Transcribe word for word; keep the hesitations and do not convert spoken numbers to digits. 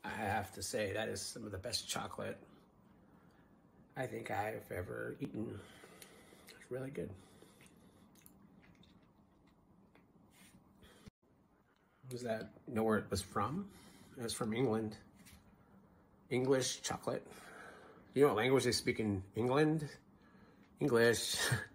I have to say that is some of the best chocolate I think I've ever eaten. It's really good. Was that know where it was from? It was from England. English chocolate. You know what language they speak in England? English.